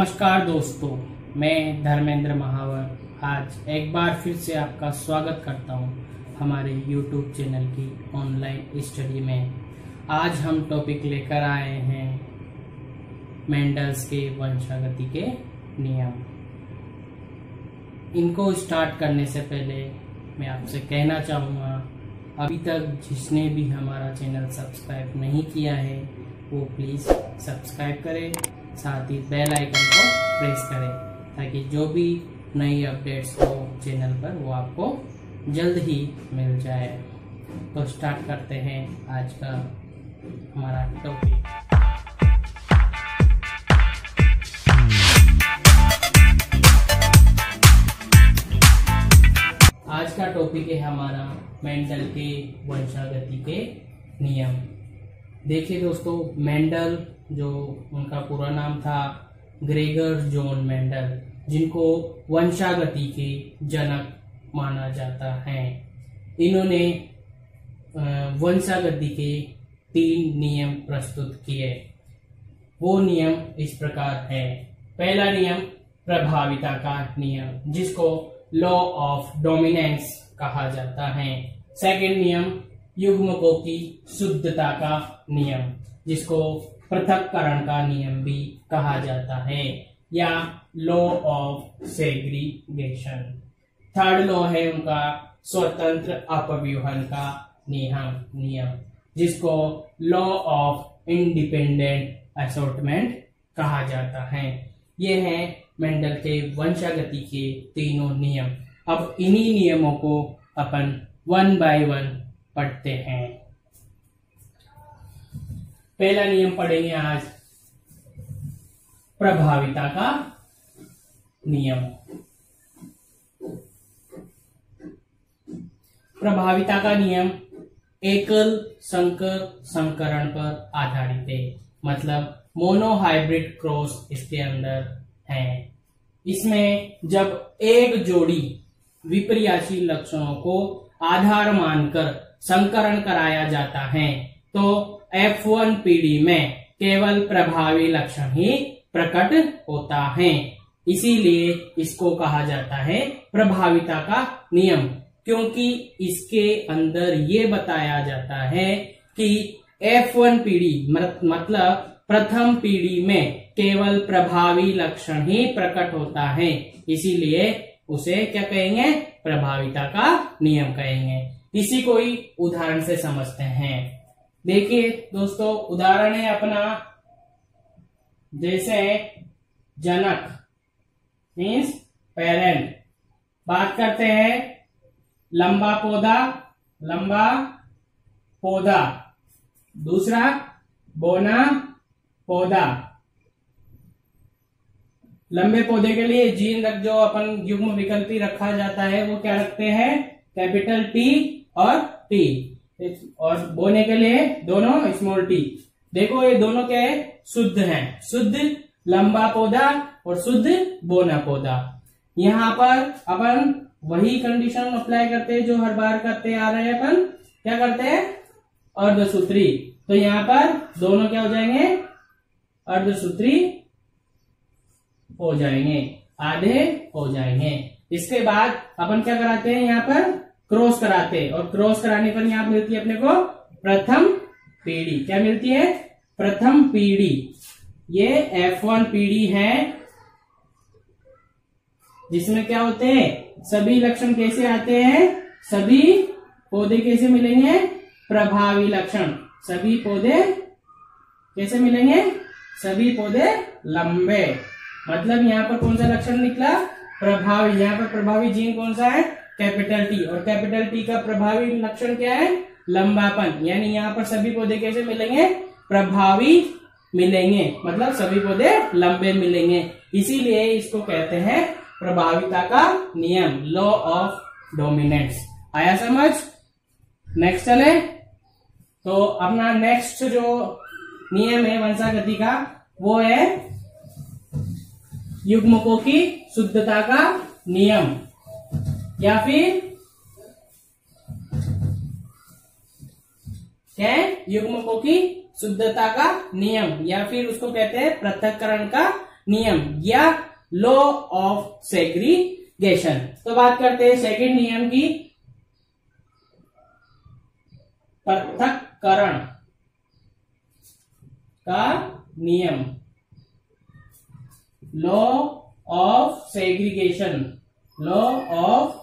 नमस्कार दोस्तों, मैं धर्मेंद्र महावर आज एक बार फिर से आपका स्वागत करता हूं हमारे YouTube चैनल की ऑनलाइन स्टडी में। आज हम टॉपिक लेकर आए हैं मेंडल्स के वंशागति के नियम। इनको स्टार्ट करने से पहले मैं आपसे कहना चाहूँगा, अभी तक जिसने भी हमारा चैनल सब्सक्राइब नहीं किया है वो प्लीज़ सब्सक्राइब करें, साथ ही बेल आइकन को प्रेस करें ताकि जो भी नई अपडेट्स हो चैनल पर वो आपको जल्द ही मिल जाए। तो स्टार्ट करते हैं आज का हमारा टॉपिक। आज का टॉपिक है हमारा मेंडल के वंशागति के नियम। देखिए दोस्तों, मेंडल जो उनका पूरा नाम था ग्रेगर जॉन मेंडल, जिनको वंशागति के जनक माना जाता है, इन्होंने वंशागति के 3 नियम प्रस्तुत किए। वो नियम इस प्रकार है। पहला नियम प्रभाविता का नियम, जिसको लॉ ऑफ डोमिनेंस कहा जाता है। सेकंड नियम युग्मकों की शुद्धता का नियम, जिसको पृथक्करण का नियम भी कहा जाता है, या law of segregation. Third law है उनका स्वतंत्र अपव्यूहन का नियम, जिसको लॉ ऑफ इंडिपेंडेंट असॉर्टमेंट कहा जाता है। ये है मेंडल के वंशागति के तीनों नियम। अब इन्हीं नियमों को अपन 1 बाय 1 पढ़ते हैं। पहला नियम पढ़ेंगे आज, प्रभाविता का नियम। प्रभाविता का नियम एकल संकर संकरण पर आधारित है, मतलब मोनोहाइब्रिड क्रॉस इसके अंदर है। इसमें जब एक जोड़ी विपर्यासी लक्षणों को आधार मानकर संकरण कराया जाता है तो F1 पीढ़ी में केवल प्रभावी लक्षण ही प्रकट होता है। इसीलिए इसको कहा जाता है प्रभाविता का नियम, क्योंकि इसके अंदर ये बताया जाता है कि F1 पीढ़ी मतलब प्रथम पीढ़ी में केवल प्रभावी लक्षण ही प्रकट होता है। इसीलिए उसे क्या कहेंगे? प्रभाविता का नियम कहेंगे। इसी को ही उदाहरण से समझते हैं। देखिए दोस्तों, उदाहरण है अपना, जैसे जनक मीन्स पेरेंट। बात करते हैं लंबा पौधा, दूसरा बोना पौधा। लंबे पौधे के लिए जीन जो अपन युग्म विकल्पी रखा जाता है वो क्या रखते हैं? कैपिटल टी और टी। और बोने के लिए दोनों स्मॉल टी। देखो ये दोनों क्या है? शुद्ध हैं। शुद्ध लंबा पौधा और शुद्ध बोना पौधा। यहाँ पर अपन वही कंडीशन अप्लाई करते हैं जो हर बार करते आ रहे हैं। अपन क्या करते हैं? अर्धसूत्री। तो यहाँ पर दोनों क्या हो जाएंगे? अर्धसूत्री हो जाएंगे, आधे हो जाएंगे। इसके बाद अपन क्या कराते हैं? यहाँ पर क्रॉस कराते हैं, और क्रॉस कराने पर यहाँ मिलती है अपने को प्रथम पीढ़ी। क्या मिलती है? प्रथम पीढ़ी। ये F1 पीढ़ी है, जिसमें क्या होते हैं? सभी लक्षण कैसे आते हैं? सभी पौधे कैसे मिलेंगे? प्रभावी लक्षण। सभी पौधे कैसे मिलेंगे? सभी पौधे लंबे। मतलब यहाँ पर कौन सा लक्षण निकला? प्रभावी। यहाँ पर प्रभावी जीन कौन सा है? Capital T. और कैपिटल टी का प्रभावी लक्षण क्या है? लंबापन। यानी यहाँ पर सभी पौधे कैसे मिलेंगे? प्रभावी मिलेंगे, मतलब सभी पौधे लंबे मिलेंगे। इसीलिए इसको कहते हैं प्रभाविता का नियम, लॉ ऑफ डोमिनेंस। आया समझ? नेक्स्ट चले तो अपना नेक्स्ट जो नियम है वंशागति का वो है युग्मकों की शुद्धता का नियम, या फिर क्या है? युग्मकों की शुद्धता का नियम, या फिर उसको कहते हैं पृथक्करण का नियम या लॉ ऑफ सेग्रीगेशन। तो बात करते हैं सेकंड नियम की, पृथक्करण का नियम, law of segregation, law of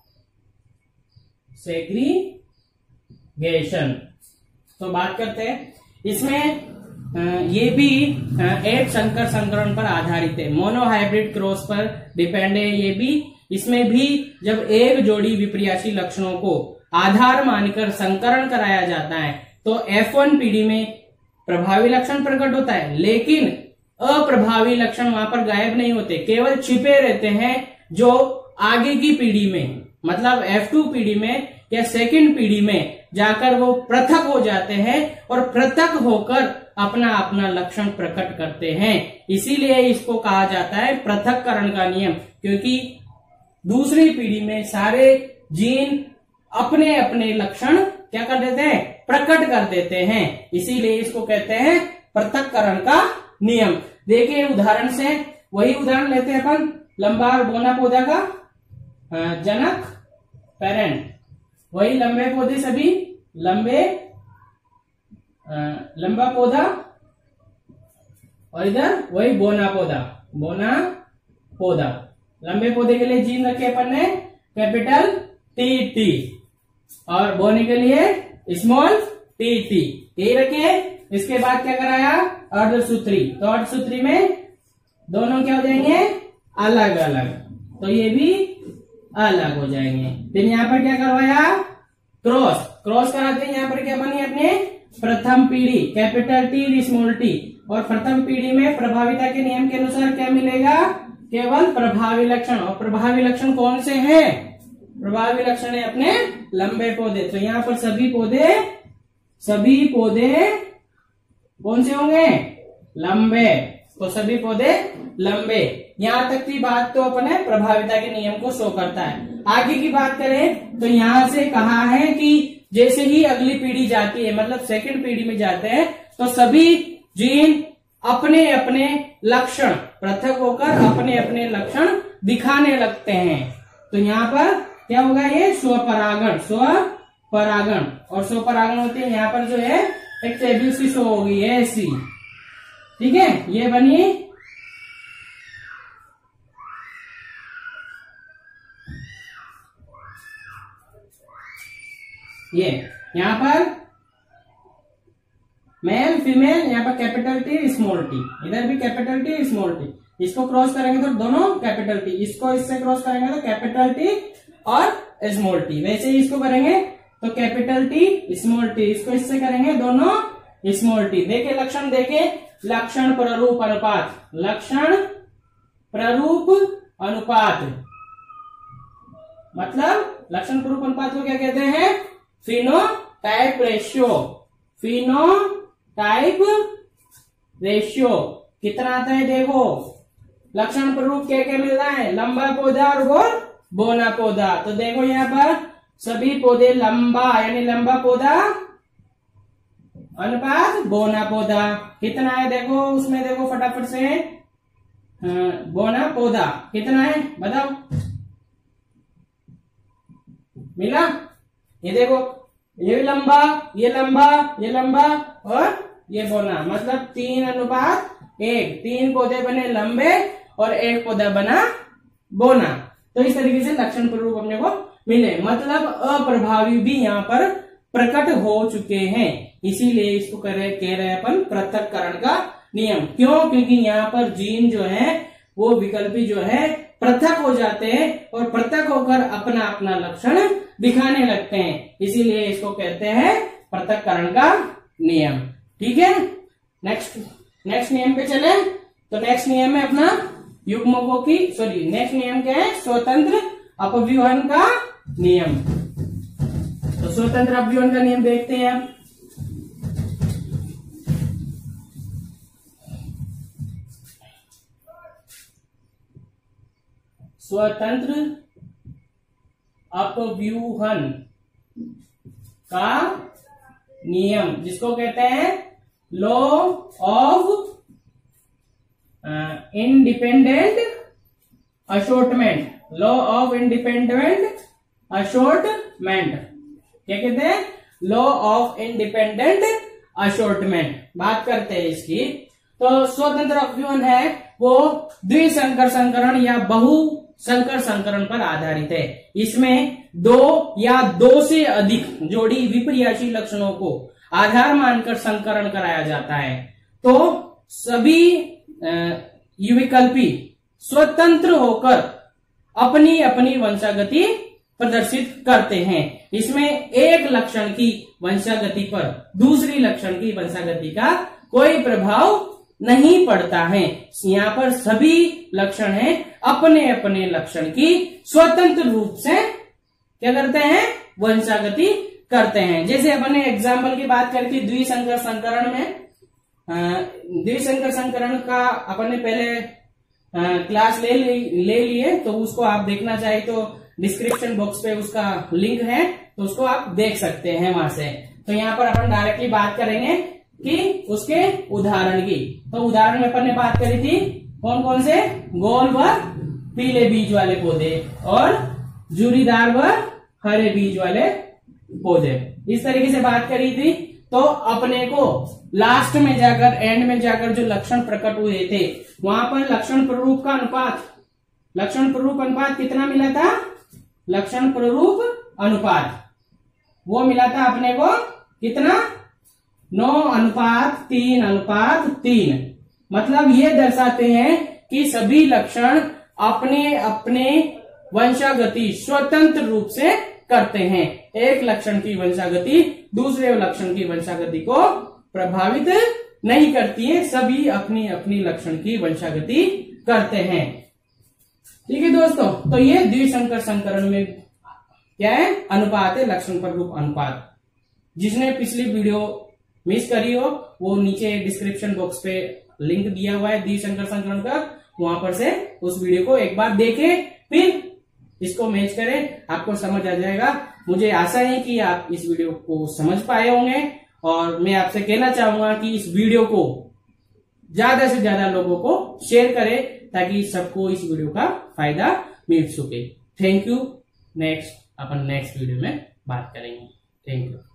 segregation. तो बात करते हैं इसमें, ये भी एक संकर संकरण पर आधारित है, मोनोहाइब्रिड क्रॉस पर डिपेंड है ये भी। इसमें भी जब एक जोड़ी विपर्यासी लक्षणों को आधार मानकर संकरण कराया जाता है तो F1 पीढ़ी में प्रभावी लक्षण प्रकट होता है, लेकिन अप्रभावी लक्षण वहां पर गायब नहीं होते, केवल छिपे रहते हैं जो आगे की पीढ़ी में, मतलब F2 पीढ़ी में या सेकंड पीढ़ी में जाकर वो पृथक हो जाते हैं और पृथक होकर अपना अपना लक्षण प्रकट करते हैं। इसीलिए इसको कहा जाता है पृथक्करण का नियम, क्योंकि दूसरी पीढ़ी में सारे जीन अपने अपने लक्षण क्या कर देते हैं, प्रकट कर देते हैं। इसीलिए इसको कहते हैं पृथक्करण का नियम। देखिए उदाहरण से, वही उदाहरण लेते हैं अपन, लंबा और बौना पौधा का जनक पेरेंट, वही लंबे पौधे सभी लंबे, लंबा पौधा, और इधर वही बौना पौधा, बौना पौधा। लंबे पौधे के लिए जीन रखे अपन ने कैपिटल टी, और बोने के लिए स्मॉल टी, यही रखे। इसके बाद क्या कराया, अर्धसूत्री, तो अर्धसूत्री में दोनों क्या हो जाएंगे, अलग अलग, तो ये भी अलग हो जाएंगे। फिर यहाँ पर क्या करवाया, क्रॉस कराते हैं। यहाँ पर क्या बनी अपने प्रथम पीढ़ी, कैपिटल टी स्मॉल टी, और प्रथम पीढ़ी में प्रभाविता के नियम के अनुसार क्या मिलेगा, केवल प्रभावी लक्षण। और प्रभावी लक्षण कौन से हैं, प्रभावी लक्षण है अपने लंबे पौधे। तो यहाँ पर सभी पौधे कौन से होंगे, लंबे, तो सभी पौधे लंबे। यहाँ तक की बात तो अपने प्रभाविता के नियम को शो करता है। आगे की बात करें तो यहाँ से कहा है कि जैसे ही अगली पीढ़ी जाती है, मतलब सेकंड पीढ़ी में जाते हैं, तो सभी जीन अपने अपने लक्षण पृथक होकर अपने अपने लक्षण दिखाने लगते हैं। तो यहाँ पर क्या होगा, ये स्वपरागण, और स्वपरागण होते हैं। यहाँ पर जो है एक टेबल सी शो होगी ऐसी, ठीक है, ये बनी ये, यहाँ पर मेल फीमेल, यहाँ पर कैपिटल टी स्मॉल टी, इधर भी कैपिटल टी स्मॉल टी। इसको क्रॉस करेंगे तो दोनों कैपिटल टी, इसको इससे क्रॉस करेंगे तो कैपिटल टी और स्मॉल टी। वैसे ही इसको करेंगे तो कैपिटल टी स्मॉल टी, इसको इससे करेंगे दोनों स्मॉल टी। देखे लक्षण, देखे लक्षण प्ररूप अनुपात, लक्षण प्ररूप अनुपात, मतलब लक्षण प्ररूप अनुपात को क्या कहते हैं, फिनोटाइप रेशियो, फिनोटाइप रेशियो। कितना आता है देखो, लक्षण प्ररूप क्या क्या मिल रहा है, लंबा पौधा और बौना पौधा। तो देखो यहाँ पर सभी पौधे लंबा, यानी लंबा पौधा अनुपात बौना पौधा कितना है, देखो उसमें देखो फटाफट से, बौना पौधा कितना है बताओ, मिला, ये देखो, ये लंबा, ये लंबा, ये लंबा और ये बौना, मतलब 3:1, 3 पौधे बने लंबे और 1 पौधा बना बौना। तो इस तरीके से लक्षण प्ररूप अपने को मिले, मतलब अप्रभावी भी यहाँ पर प्रकट हो चुके हैं। इसीलिए इसको कह रहे हैं अपन पृथक्करण का नियम। क्यों, क्योंकि यहाँ पर जीन जो है वो विकल्पी जो है पृथक हो जाते हैं और पृथक होकर अपना अपना लक्षण दिखाने लगते हैं। इसीलिए इसको कहते हैं पृथक्करण का नियम। ठीक है, नेक्स्ट नियम पे चले। तो नेक्स्ट नियम है अपना युग्मकों की, नेक्स्ट नियम क्या है, स्वतंत्र अपव्यूहन का नियम। तो स्वतंत्र अपव्यूहन का नियम देखते हैं अब। स्वतंत्र अपव्यूहन का नियम, जिसको कहते हैं law of independent assortment, law of independent assortment, क्या कहते हैं, लॉ ऑफ इंडिपेंडेंट असॉर्टमेंट। बात करते हैं इसकी, तो स्वतंत्र अपव्यवन है वो द्विसंकर संकरण या बहु संकर संकरण पर आधारित है। इसमें दो या दो से अधिक जोड़ी विपर्यासी लक्षणों को आधार मानकर संकरण कराया जाता है। तो सभी विकल्पी स्वतंत्र होकर अपनी अपनी वंशागति प्रदर्शित करते हैं। इसमें एक लक्षण की वंशागति पर दूसरी लक्षण की वंशागति का कोई प्रभाव नहीं पड़ता है। यहाँ पर सभी लक्षण हैं अपने अपने लक्षण की स्वतंत्र रूप से क्या करते हैं, वंशागति करते हैं। जैसे अपने एग्जाम्पल की बात करी थी द्विसंकर संकरण में, द्विसंकर संकरण का अपन ने पहले क्लास ले लिए, तो उसको आप देखना चाहे तो डिस्क्रिप्शन बॉक्स पे उसका लिंक है, तो उसको आप देख सकते हैं वहां से। तो यहाँ पर अपन डायरेक्टली बात करेंगे कि उसके उदाहरण की। तो उदाहरण में अपन ने बात करी थी कौन कौन से, गोल व पीले बीज वाले पौधे और जुरीदार व हरे बीज वाले पौधे, इस तरीके से बात करी थी। तो अपने को लास्ट में जाकर, एंड में जाकर जो लक्षण प्रकट हुए थे वहां पर लक्षण प्ररूप का अनुपात, लक्षण प्ररूप अनुपात कितना मिला था, लक्षण प्ररूप अनुपात वो मिला था अपने को कितना, 9:3:3। मतलब ये दर्शाते हैं कि सभी लक्षण अपने अपने वंशागति स्वतंत्र रूप से करते हैं। एक लक्षण की वंशागति दूसरे लक्षण की वंशागति को प्रभावित नहीं करती है, सभी अपनी अपनी लक्षण की वंशागति करते हैं। ठीक है दोस्तों, तो ये द्विसंकर संकरण में क्या है, अनुपात है, लक्षण प्ररूप अनुपात। जिसने पिछली वीडियो मिस करी हो वो नीचे डिस्क्रिप्शन बॉक्स पे लिंक दिया हुआ है द्विसंकर संकरण का, वहां पर से उस वीडियो को एक बार देखें, फिर इसको मैच करें, आपको समझ आ जाएगा। मुझे आशा है कि आप इस वीडियो को समझ पाए होंगे, और मैं आपसे कहना चाहूंगा कि इस वीडियो को ज्यादा से ज्यादा लोगों को शेयर करें ताकि सबको इस वीडियो का फायदा मिल सके। Thank you. नेक्स्ट अपन नेक्स्ट वीडियो में बात करेंगे। Thank you.